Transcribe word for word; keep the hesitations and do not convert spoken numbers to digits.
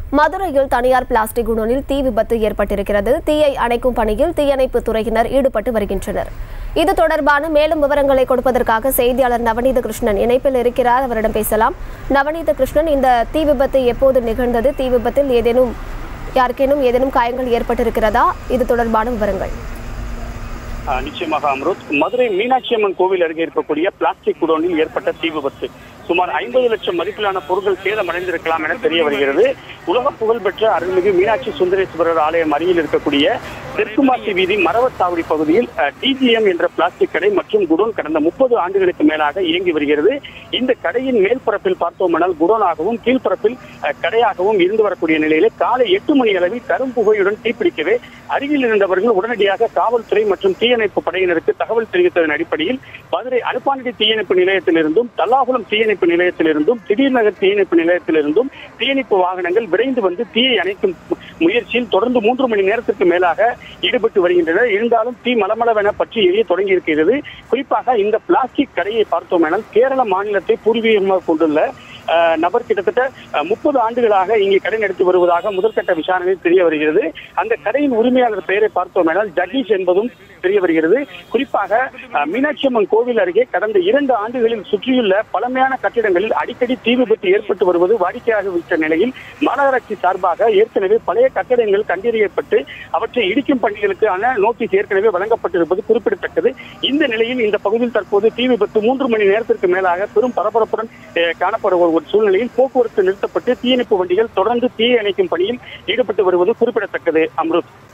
மதுரையில் தனியார் பிளாஸ்டிக் குடோனில் தீ விபத்து ஏற்பட்டிருக்கிறது. தீயை அணைக்கும் பணியில் தீயணைப்பு துறையினர் ஈடுபட்டு வருகின்றனர். இது தொடர்பான மேலும் விவரங்களை கொடுப்பதற்காக செய்தியாளர் நவநீத கிருஷ்ணன் இணைப்பில் இருக்கிறார். அவரிடம் பேசலாம். நவநீத கிருஷ்ணன், இந்த தீ விபத்து எப்போது நிகழ்ந்தது? தீ விபத்தில் ஏதேனும் யாருக்கேனும் ஏதேனும் காயங்கள் ஏற்பட்டிருக்கிறதா? இது தொடர்பான விவரங்கள். நிச்சயமாக அம்ருத், மதுரை மீனாட்சி அம்மன் கோவில் அருகே இருக்கக்கூடிய பிளாஸ்டிக் குடோனில் ஏற்பட்ட தீ விபத்து சுமார் ஐம்பது லட்சம் மதிப்பிலான பொருட்கள் சேதமடைந்திருக்கலாம் என தெரிய வருகிறது. உலக புகழ்பெற்ற அருள்மிகு மீனாட்சி சுந்தரேஸ்வரர் ஆலயம் அருகில் இருக்கக்கூடிய தெற்குமாசி வீதி மரவத்தாவடி பகுதியில் டிஜிஎம் என்ற பிளாஸ்டிக் கடை மற்றும் குடோன் கடந்த முப்பது ஆண்டுகளுக்கு மேலாக இயங்கி வருகிறது. இந்த கடையின் மேல்பரப்பில் பார்த்தோமானால் குடோனாகவும் கீழ்பரப்பில் கடையாகவும் இருந்து வரக்கூடிய நிலையிலே காலை எட்டு மணி அளவில் கரும்புகையுடன் தீப்பிடிக்கவே அருகில் இருந்தவர்கள் உடனடியாக காவல்துறை மற்றும் தீயணைப்பு படையினருக்கு தகவல் தெரிவித்ததன் அடிப்படையில் மதுரை அனுப்பானடி தீயணைப்பு நிலையத்திலிருந்தும் தல்லாகுளம் தீயணைப்பு நிலையத்திலிருந்தும் திடீர் நகர் தீயணைப்பு நிலையத்திலிருந்தும் தீயணைப்பு வாகனங்கள் விரைந்து வந்து தீயை அணைக்கும் முயற்சியில் தொடர்ந்து மூன்று மணி நேரத்திற்கு மேலாக ஈடுபட்டு வருகின்றனர். இருந்தாலும் தீ மலமளவென பற்றி எரிய தொடங்கி இருக்கிறது. குறிப்பாக இந்த பிளாஸ்டிக் கடையை பார்த்தோமெனால் கேரள மாநிலத்தை பூர்வீகமாக கொண்டுள்ள நபர் கிட்டத்தட்ட முப்பது ஆண்டுகளாக இங்கே கடை நடத்தி வருவதாக முதற்கட்ட விசாரணையில் தெரிய வருகிறது. அந்த கடையின் உரிமையாளர் பெயரை பார்த்தோமெனால் ஜகீஷ் என்பதும் தெரிய வருகிறது. குறிப்பாக மீனாட்சி அம்மன் கோவில் அருகே கடந்த இரண்டு ஆண்டுகளில் சுற்றியுள்ள பழமையான கட்டிடங்களில் அடிக்கடி தீ விபத்து ஏற்பட்டு வருவது வாடிக்கையாக விட்ட நிலையில் மாநகராட்சி சார்பாக ஏற்கனவே பழைய கட்டிடங்கள் கண்டறியப்பட்டு அவற்றை இடிக்கும் பணிகளுக்கான நோட்டீஸ் ஏற்கனவே வழங்கப்பட்டிருப்பது குறிப்பிடத்தக்கது. இந்த நிலையில் இந்த பகுதியில் தற்போது தீ விபத்து மூன்று மணி நேரத்திற்கு மேலாக பெரும் பரபரப்புடன் காணப்படுவது ஒரு சூழ்நிலையில் போக்குவரத்து நிறுத்தப்பட்டு தீயணைப்பு வண்டிகள் தொடர்ந்து தீயை அணைக்கும் பணியில் ஈடுபட்டு வருவது குறிப்பிடத்தக்கது. அம்ருத்.